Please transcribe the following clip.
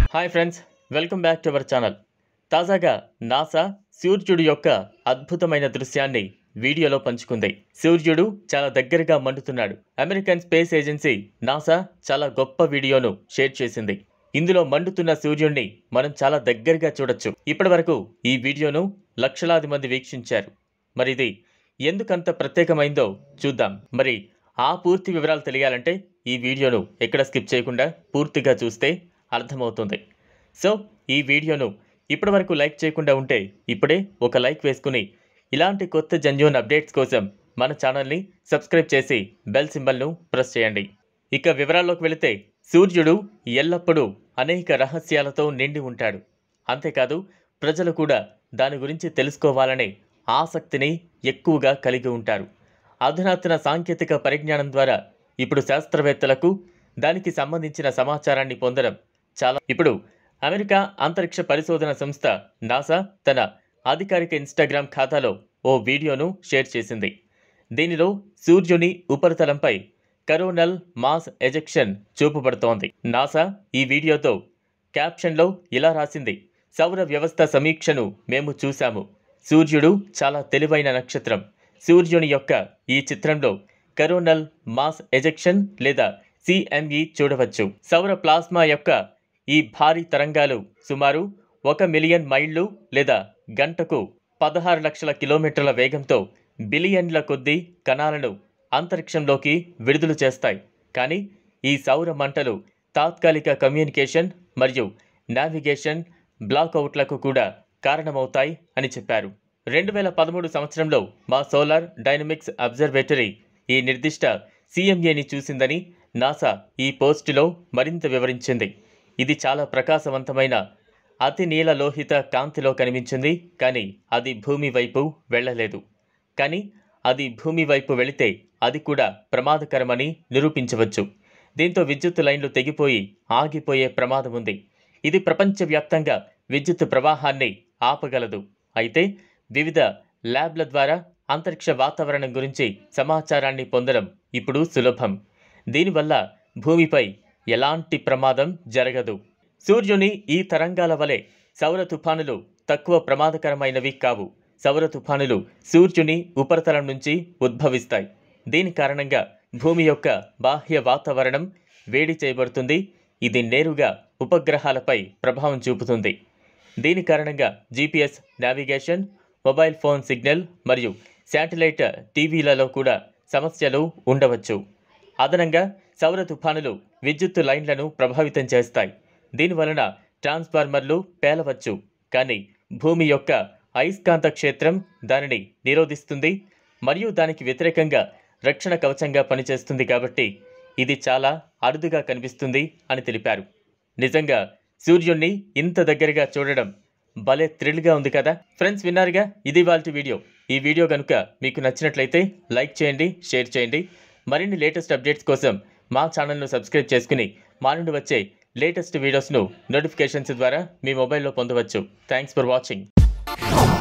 Hi friends, welcome back to our channel. తాజాగా NASA సూర్యుడి యొక్క అద్భుతమైన దృశ్యాన్ని వీడియోలో పంచుకుంది. సూర్యుడు చాలా దగ్గరగా మండుతున్నాడు. అమెరికన్ స్పేస్ ఏజెన్సీ నాసా చాలా గొప్ప వీడియోను షేర్ చేసింది. ఇందులో మండుతున్న సూర్యుడిని మనం చాలా దగ్గరగా చూడొచ్చు. ఇప్పటివరకు ఈ వీడియోను లక్షలాది మంది వీక్షించారు. మరి ఇది ఎందుకంత ప్రత్యేకమైందో చూద్దాం. మరి ఆ పూర్తి వివరాలు తెలియాలంటే ఈ వీడియోను ఎక్కడ స్కిప్ చేయకుండా పూర్తిగా చూస్తే అర్థమవుతుంది. సో ఈ వీడియోను ఇప్పటివరకు లైక్ చేయకుండా ఉంటే ఇప్పుడే ఒక లైక్ వేసుకుని ఇలాంటి కొత్త జెన్యూన్ అప్డేట్స్ కోసం మన ఛానల్ని సబ్స్క్రైబ్ చేసి బెల్ సింబల్ను ప్రెస్ చేయండి. ఇక వివరాల్లోకి వెళితే, సూర్యుడు ఎల్లప్పుడూ అనేక రహస్యాలతో నిండి ఉంటాడు. అంతేకాదు, ప్రజలు కూడా దాని గురించి తెలుసుకోవాలనే ఆసక్తిని ఎక్కువగా కలిగి ఉంటారు. అధునాతన సాంకేతిక పరిజ్ఞానం ద్వారా ఇప్పుడు శాస్త్రవేత్తలకు దానికి సంబంధించిన సమాచారాన్ని పొందడం ఇప్పుడు అమెరికా అంతరిక్ష పరిశోధన సంస్థ నాసా తన అధికారిక ఇన్స్టాగ్రామ్ ఖాతాలో ఓ వీడియోను షేర్ చేసింది. దీనిలో సూర్యుని ఉపరితలంపై కరోనల్ మాస్ ఎజెక్షన్ చూపబడుతోంది. నాసా ఈ వీడియోతో క్యాప్షన్లో ఇలా రాసింది: సౌర వ్యవస్థ సమీక్షను మేము చూశాము. సూర్యుడు చాలా తెలివైన నక్షత్రం. సూర్యుని యొక్క ఈ చిత్రంలో కరోనల్ మాస్ ఎజెక్షన్ లేదా CME చూడవచ్చు. సౌర ప్లాస్మా యొక్క ఈ భారీ తరంగాలు సుమారు 1 మిలియన్ మైళ్ళు లేదా గంటకు 16 లక్షల కిలోమీటర్ల వేగంతో బిలియన్ల కొద్దీ కణాలను అంతరిక్షంలోకి విడుదల చేస్తాయి. కానీ ఈ సౌర మంటలు తాత్కాలిక కమ్యూనికేషన్ మరియు నావిగేషన్ బ్లాక్అవుట్లకు కూడా కారణమవుతాయి అని చెప్పారు. 2013 సంవత్సరంలో మా సోలార్ డైనమిక్స్ అబ్జర్వేటరీ ఈ నిర్దిష్ట CMEని చూసిందని నాసా ఈ పోస్టులో మరింత వివరించింది. ఇది చాలా ప్రకాశవంతమైన అతి నీలలోహిత కాంతిలో కనిపించింది, కానీ అది భూమి వైపు వెళ్ళలేదు. కానీ అది భూమి వైపు వెళితే అది కూడా ప్రమాదకరమని నిరూపించవచ్చు. దీంతో విద్యుత్ లైన్లు తెగిపోయి ఆగిపోయే ప్రమాదం ఉంది. ఇది ప్రపంచవ్యాప్తంగా విద్యుత్ ప్రవాహాన్ని ఆపగలదు. అయితే వివిధ ల్యాబ్ల ద్వారా అంతరిక్ష వాతావరణం గురించి సమాచారాన్ని పొందడం ఇప్పుడు సులభం. దీనివల్ల భూమిపై ఎలాంటి ప్రమాదం జరగదు. సూర్యుని ఈ తరంగాల వలె సౌర తుఫానులు తక్కువ ప్రమాదకరమైనవి కావు. సౌర తుఫానులు సూర్యుని ఉపరితలం నుంచి ఉద్భవిస్తాయి. దీని కారణంగా భూమి యొక్క బాహ్య వాతావరణం వేడి చేయబడుతుంది. ఇది నేరుగా ఉపగ్రహాలపై ప్రభావం చూపుతుంది. దీని కారణంగా GPS navigation, mobile phone signal మరియు శాటిలైట్ టీవీలలో కూడా సమస్యలు ఉండవచ్చు. అదనంగా సౌర తుఫానులు విద్యుత్ లైన్లను ప్రభావితం చేస్తాయి. దీనివలన ట్రాన్స్ఫార్మర్లు పేలవచ్చు. కానీ భూమి యొక్క అయస్కాంత క్షేత్రం దానిని నిరోధిస్తుంది మరియు దానికి వ్యతిరేకంగా రక్షణ కవచంగా పనిచేస్తుంది. కాబట్టి ఇది చాలా అరుదుగా కనిపిస్తుంది అని తెలిపారు. నిజంగా సూర్యుడిని ఇంత దగ్గరగా చూడడం భలే థ్రిల్గా ఉంది కదా. ఫ్రెండ్స్, విన్నారుగా, ఇది ఇవాల్టి వీడియో. ఈ వీడియో కనుక మీకు నచ్చినట్లయితే లైక్ చేయండి, షేర్ చేయండి. మరిన్ని లేటెస్ట్ అప్డేట్స్ కోసం మా ఛానల్ను సబ్స్క్రైబ్ చేసుకుని మా నుండి వచ్చే లేటెస్ట్ వీడియోస్ను నోటిఫికేషన్స్ ద్వారా మీ మొబైల్లో పొందవచ్చు. Thanks for watching.